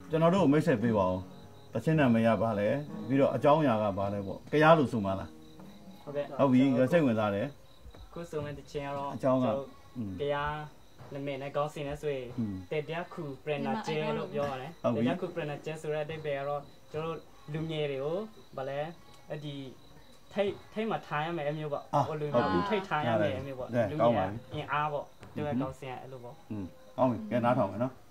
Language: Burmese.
ကျွန်တော်တို့မိတ်ဆက်ပေးပါဦးတချင်းနာမည်ရပါလေပြီးတော့အကြောင်းအရာကပါလဲပေါ့ကြားလို့ဆိုမှလားဟုတ်ကဲ့ဟုတ်ပြီစိတ်ဝင်စားတယ်ခုဆိုမဲ့တချင်းကတော့အကြောင်းကတရားနာမည်နဲ့ကောင်းစင်နဲ့ဆိုရင်တဲ့တရားခုပရနာကျဲလို့ပြောရတယ်တရားခုပရနာကျဲဆိုတဲ့အတိတ်ပဲကတော့ကျွန်တော်လူငယ်တွေကိုဗာလဲအဲ့ဒီထိတ်မှာထားရမယ်အမျိုးပေါ့ဟိုလူမျိုးထိတ်ထားရမယ်အမျိုးပေါ့လူငယ်အင်အားပေါ့တရားကောင်းစင်အဲ့လိုပေါ့ကောင်းပြီကဲနားထောင်မယ်နော်